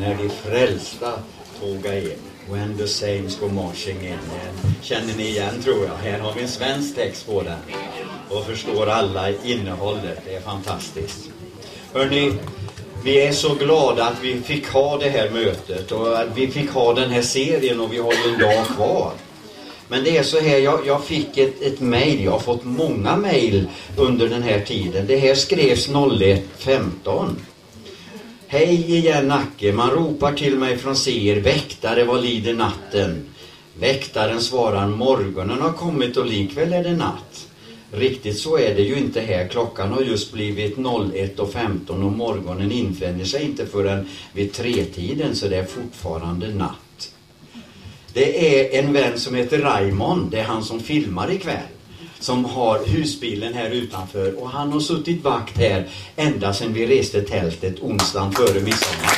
när de frälsta tåga in. When the saints go marching in. Känner ni igen, tror jag. Här har vi en svensk text på den. Och förstår alla innehållet. Det är fantastiskt. Hörrni, vi är så glada att vi fick ha det här mötet. Och att vi fick ha den här serien, och vi har ju en dag kvar. Men det är så här, jag fick ett mejl. Jag har fått många mejl under den här tiden. Det här skrevs 01.15. Hej igen Nacke, man ropar till mig från Ser, väktare, vad lider natten? Väktaren svarar, morgonen har kommit och likväl är det natt. Riktigt så är det ju inte här, klockan har just blivit 01.15 och morgonen infinner sig inte förrän vid 3-tiden, så det är fortfarande natt. Det är en vän som heter Raymond, det är han som filmar ikväll, som har husbilen här utanför, och han har suttit vakt här ända sedan vi reste tältet onsdagen före midsommar.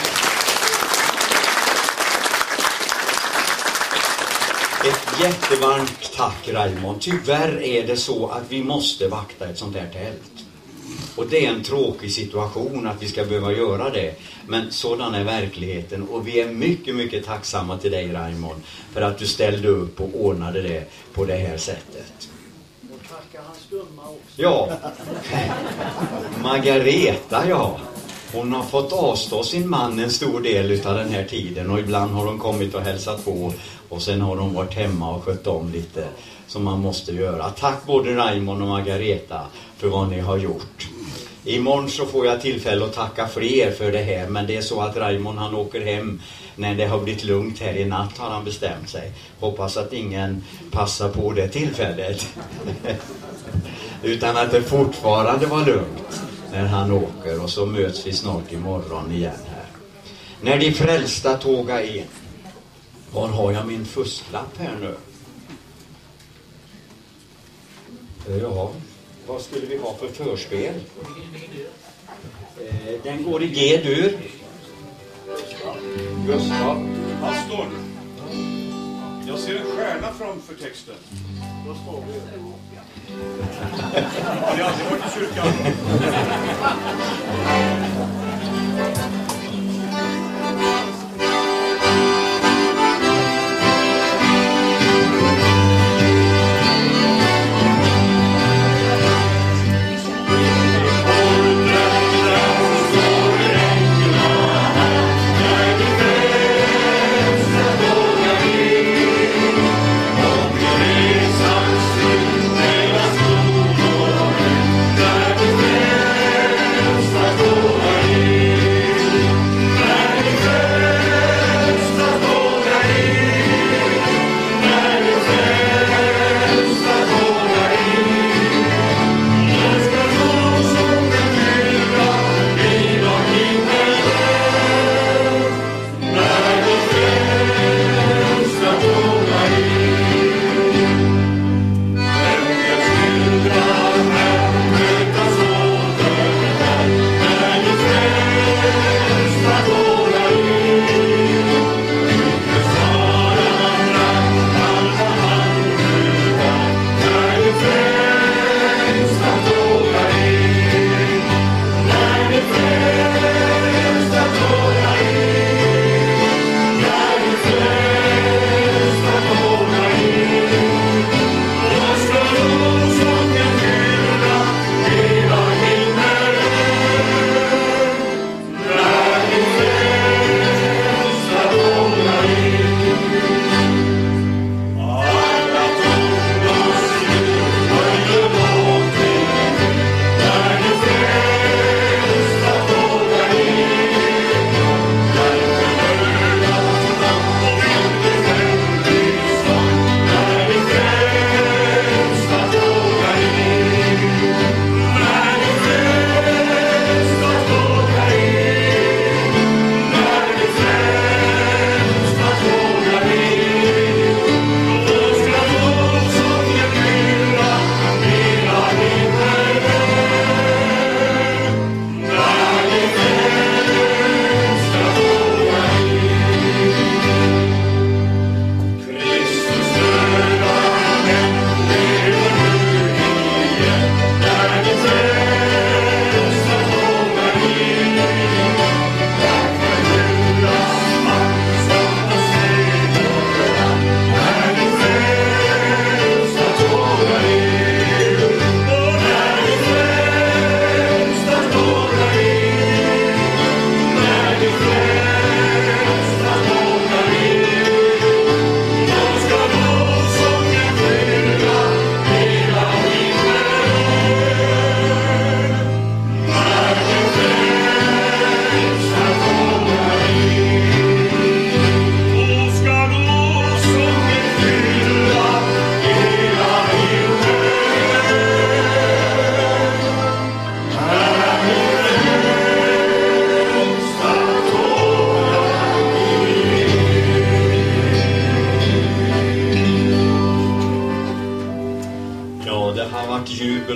Ett jättevarmt tack Raymond. Tyvärr är det så att vi måste vakta ett sånt här tält. Och det är en tråkig situation att vi ska behöva göra det. Men sådan är verkligheten. Och vi är mycket, mycket tacksamma till dig Raymond för att du ställde upp och ordnade det på det här sättet. Och tacka hans gumma också. Ja, Margareta, ja. Hon har fått avstå sin man en stor del av den här tiden. Och ibland har de kommit och hälsat på. Och sen har de varit hemma och skött om lite som man måste göra. Tack både Raymond och Margareta för vad ni har gjort. Imorgon så får jag tillfälle att tacka fler för det här. Men det är så att Raymond han åker hem när det har blivit lugnt här i natt, har han bestämt sig. Hoppas att ingen passar på det tillfället. Utan att det fortfarande var lugnt när han åker. Och så möts vi snart imorgon igen här. När de frälsta tågar in. Var har jag min fusklapp här nu? Ja, vad skulle vi ha för förspel? Den går i G-dur. Gustav. Pastor. Jag ser en stjärna framför texten. Då står vi. Har ni aldrig varit i kyrkan? Tågar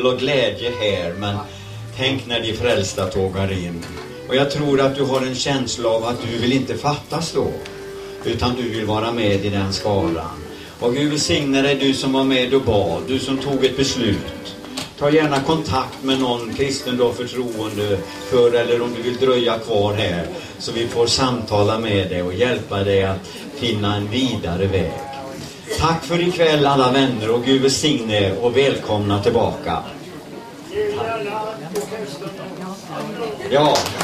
och glädje här, men tänk när de frälsta tågar in. Och jag tror att du har en känsla av att du vill inte fattas då, utan du vill vara med i den skaran. Och Gud välsigne dig, du som var med och bad, du som tog ett beslut. Ta gärna kontakt med någon kristen du har förtroende för, eller om du vill dröja kvar här, så vi får samtala med dig och hjälpa dig att finna en vidare väg. Tack för ikväll alla vänner, och Gud välsigne och välkomna tillbaka. Ja.